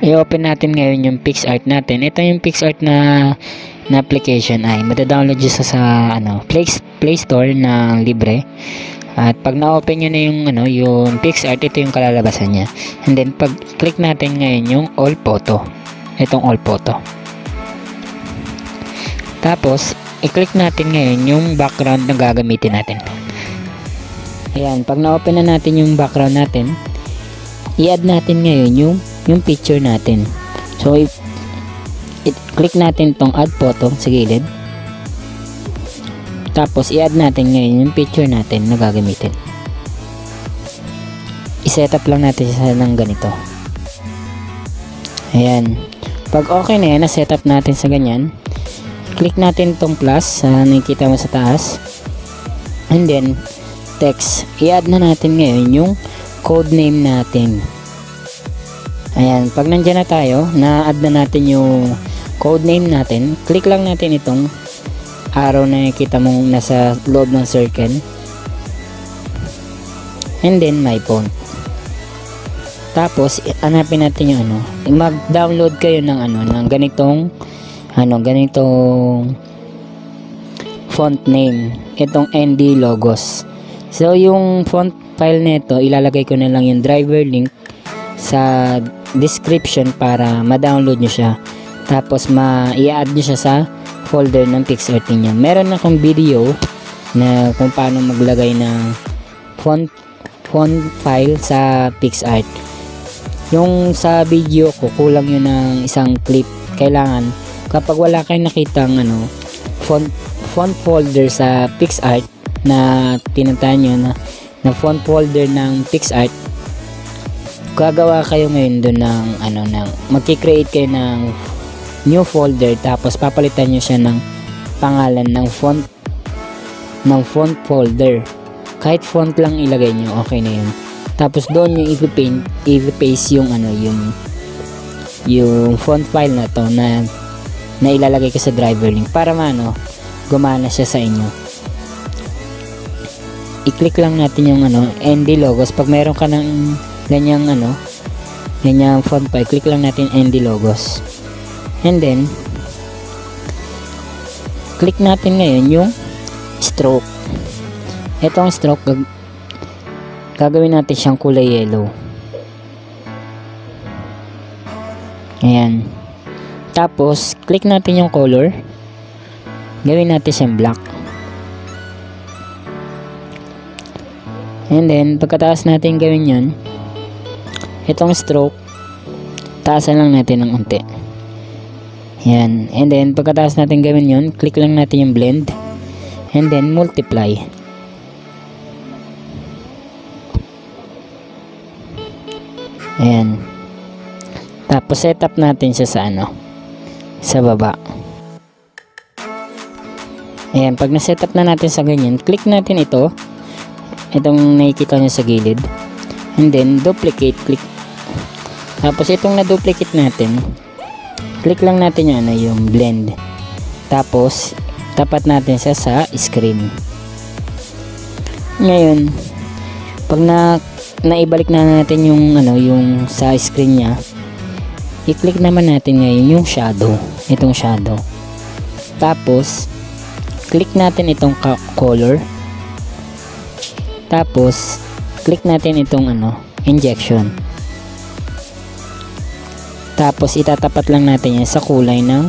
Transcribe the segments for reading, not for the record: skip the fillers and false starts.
i-open natin ngayon yung PixArt natin. Ito yung PixArt na application ay mata-download nyo sa Play Store na libre. At pag na-open nyo na yung PixArt, ito yung kalalabasan niya. And then pag click natin ngayon yung all photo. Itong all photo. Tapos i-click natin ngayon yung background na gagamitin natin. Ayan, pag na-open na natin yung background natin, i-add natin ngayon yung picture natin. So click natin tong add photo sa gilid. Tapos i-add natin ngayon yung picture natin na gagamitin. I-setup lang natin siya ng ganito. Ayan. Pag okay na yan, na-setup natin sa ganyan, click natin tong plus na nakikita mo sa taas. And then text. I-add na natin ngayon yung code name natin. Ayan, pag nandyan na tayo, na-add na natin yung code name natin, click lang natin itong arrow na nakikita mong nasa loob ng circle. And then my font. Tapos hanapin natin yung mag-download kayo ng ganitong font name. Itong ND Logos. So yung font file nito, ilalagay ko na lang yung driver link sa description para ma-download nyo siya. Tapos i-add nyo siya sa folder ng PixArt niya. Meron akong video na kung paano maglagay ng font file sa PixArt. Yung sa video ko, kulang yun ng isang clip. Kailangan, kapag wala kayong nakitang font folder sa PixArt na tinatawag nyo na font folder ng PixArt, gagawa kayo ngayon doon ng magki-create kayo ng new folder, tapos papalitan nyo siya ng pangalan ng font folder. Kahit font lang ilagay nyo, okay na yun. Tapos doon yung i-paste yung font file na to na ilalagay ko sa driver link para gumana siya sa inyo. I-click lang natin yung ND Logos. Pag meron ka ng ganyang font file, click lang natin ND Logos. And then click natin ngayon yung stroke. Itong stroke, gagawin natin siyang kulay yellow. Ayan. Tapos click natin yung color, gawin natin siyang black. And then pagkatapos natin gawin yun, itong stroke, taasan lang natin ng unti. Yan. And then pagkatapos natin gawin yun, click lang natin yung blend. And then multiply. Ayan. Tapos setup natin siya sa baba. Ayan. Pag na-setup na natin sa ganyan, click natin itong nakikita nyo sa gilid. And then duplicate, click. Tapos itong na-duplicate natin, click lang natin yung blend. Tapos tapat natin siya sa screen. Ngayon, pag naibalik na natin yung sa screen niya, i-click naman natin ngayon yung shadow. Itong shadow. Tapos click natin itong color. Tapos click natin itong injection. Tapos itatapat lang natin yan sa kulay ng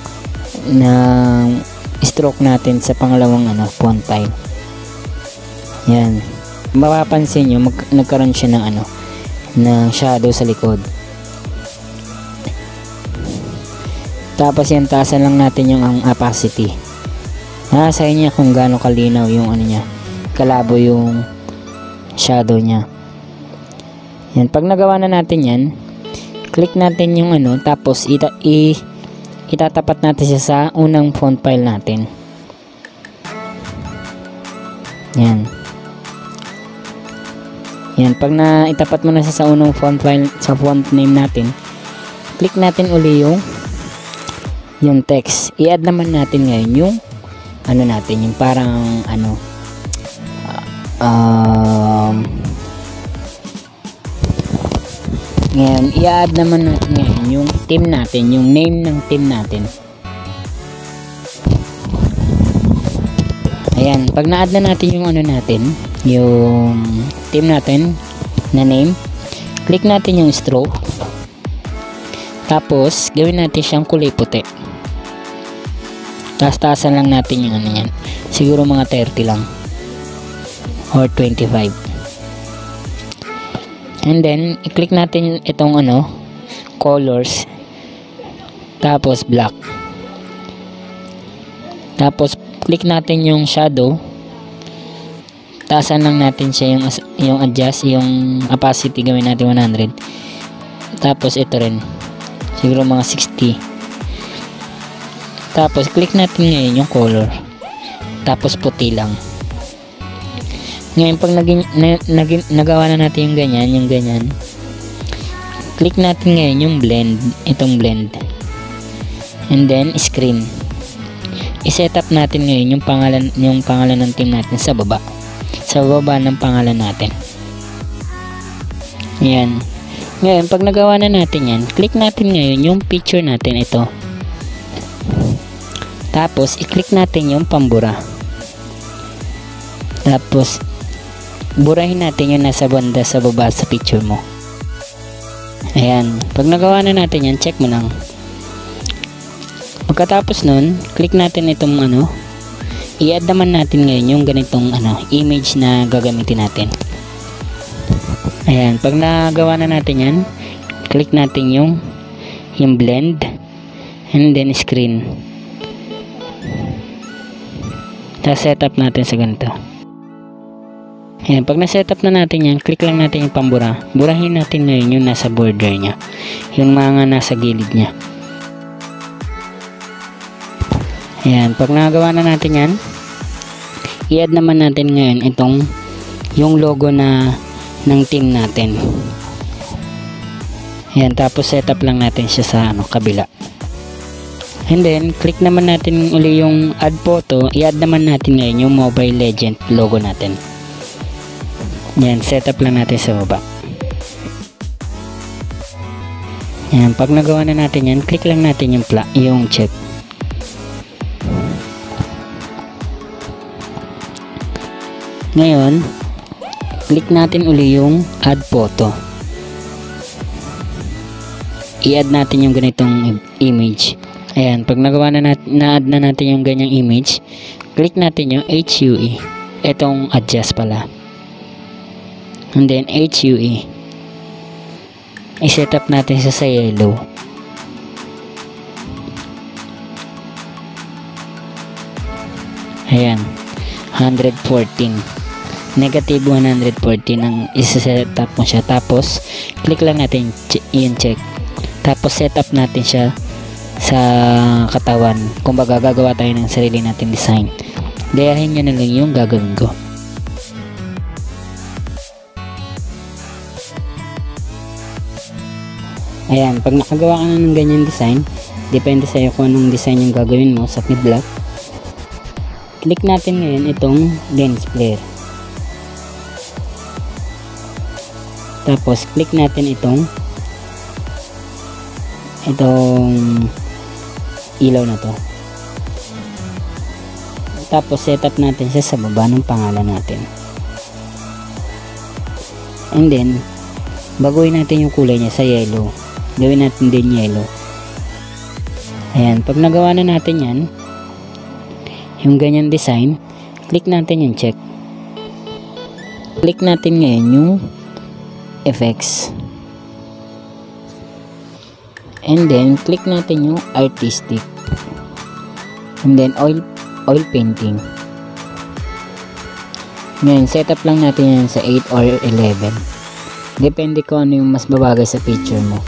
stroke natin sa pangalawang font file. Yan. Mapapansin nyo, nagkaroon siya ng shadow sa likod. Tapos yan, taasan lang natin yung opacity. Sa inyo kung gaano kalinaw yung niya, kalabo yung shadow niya. Yan, pag nagawa na natin yan, click natin yung tapos itatapat natin siya sa unang font file natin. Yan. Yan, pag itapat mo na siya sa unang font file, sa font name natin, click natin uli yung text. I-add naman natin ngayon yung natin, yung parang Ngayon, i-add naman natin ngayon yung team natin, yung name ng team natin. Ayan, pag na-add na natin yung ano natin, yung team natin na name, click natin yung stroke. Tapos, gawin natin siyang kulay puti. Taas-taasan lang natin yung ano yan. Siguro mga 30 lang. Or 25. And then, i-click natin itong ano, colors. Tapos, black. Tapos, click natin yung shadow. Taasan lang natin siya yung adjust, yung opacity gawin natin 100. Tapos, ito rin. Siguro mga 60. Tapos, click natin ngayon yung color. Tapos, puti lang. Ngayon, pag nagawa na natin yung ganyan, click natin ngayon yung blend, itong blend. And then, screen. I-set up natin ngayon yung pangalan ng team natin sa baba. Sa baba ng pangalan natin. Ayan. Ngayon, pag nagawa na natin yan, click natin ngayon yung picture natin, ito. Tapos, i-click natin yung pambura. Tapos, burahin natin yung nasa banda sa baba sa picture mo. Ayan. Pag nagawa na natin yan, check mo lang. Pagkatapos nun, click natin itong ano, i-add naman natin ngayon yung ganitong ano, image na gagamitin natin. Ayan. Pag nagawa na natin yan, click natin yung blend and then screen. Tapos setup natin sa ganito. Ayan, pag na-setup na natin yan, click lang natin yung pambura. Burahin natin ngayon yung nasa border nya, yung mga nasa gilid nya. Ayan, pag nagawa na natin yan, i-add naman natin ngayon itong yung logo na ng team natin. Ayan, tapos setup lang natin siya sa ano, kabila. And then, click naman natin uli yung add photo. I-add naman natin ngayon yung Mobile Legend logo natin. Yan, setup lang natin sa baba. Yan, pag nagawa na natin yan, click lang natin yung check. Ngayon, click natin uli yung add photo. I-add natin yung ganitong image. Ayan, pag nagawa na na-add na natin yung ganyang image, click natin yung HUE. Itong adjust pala. And then HUE. I-set up natin siya sa yellow. Ayan, 114. Negative 114 ang isa-set up mo siya. Tapos, click lang natin yung check. Tapos, set up natin siya sa katawan. Kumbaga, gagawa tayo ng sarili natin design. Dayahin nyo na lang yung gagawin ko. Ayan, pag nakagawa ka na ng ganyan design, depende sa'yo kung anong design yung gagawin mo sa mid-block. Click natin ngayon itong lens flare. Tapos, click natin itong ilaw na to. Tapos, setup natin siya sa baba ng pangalan natin. And then, baguhin natin yung kulay niya sa yellow. Gawin natin din yellow. Ayan, pag nagawa na natin yan, yung ganyan design, click natin yung check. Click natin ngayon yung effects. And then, click natin yung artistic. And then, oil painting. Ngayon, setup lang natin yan sa 8 or 11. Depende kung ano yung mas babagay sa picture mo.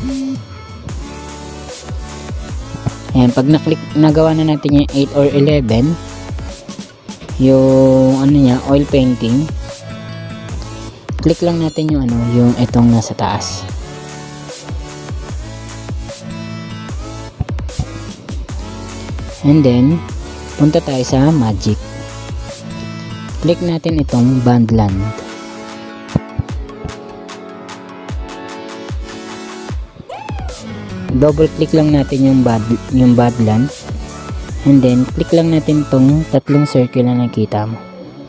Ayan, pag nagawa na natin yung 8 or 11, yung ano niya, oil painting, click lang natin yung yung itong nasa taas. And then, punta tayo sa magic. Click natin itong Bandland. double click lang natin yung badland, and then click lang natin tong tatlong circle na nakita mo,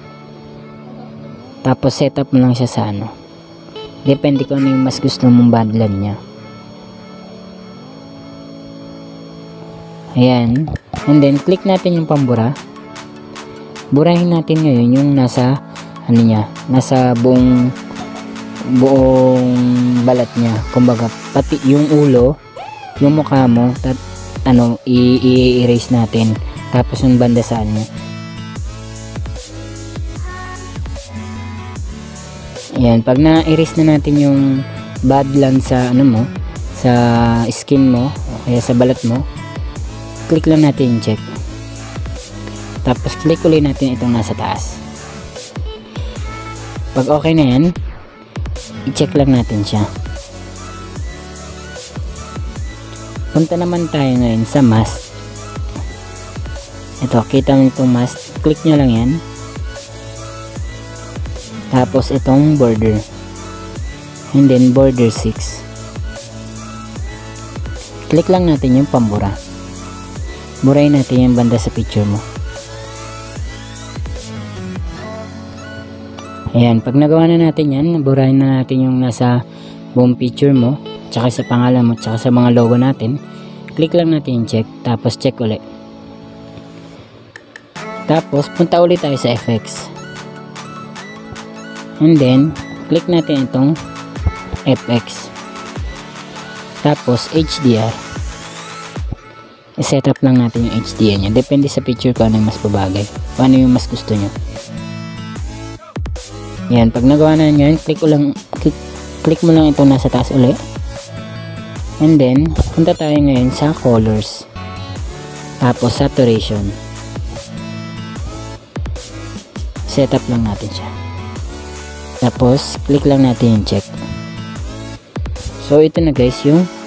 tapos setup mo lang siya sa ano, depende kung ano yung mas gusto mong badland nya. Ayan, and then click natin yung pambura. Burahin natin ngayon yung nasa ano nya, nasa buong balat niya, kumbaga pati yung ulo, yung mukha mo, i-erase natin, tapos yung banda sa ano. Ayan, pag na-erase na natin yung badland sa ano mo, sa skin mo o kaya sa balat mo, click lang natin yung check, tapos click ulit natin itong nasa taas. Pag okay na yan, i-check lang natin siya. Punta naman tayo ngayon sa mask. Ito, kita mo itong mask, click nyo lang yan, tapos itong border, and then border 6, click lang natin yung pambura. Burahin natin yung banda sa picture mo. Ayan, pag nagawa na natin yan, burahin na natin yung nasa buong picture mo, tsaka sa pangalan mo, tsaka sa mga logo natin. Click lang natin yung check, tapos check ulit. Tapos punta ulit tayo sa effects, and then click natin itong FX, tapos HDR. I-setup lang natin yung HDR nya, depende sa picture ko ano yung mas babagay, kung ano yung mas gusto nyo. Yan, pag nagawa na ngayon, click mo lang ito nasa taas ulit, and then punta tayo ngayon sa colors, tapos saturation. Setup lang natin siya, tapos click lang natin yung check. So ito na guys yung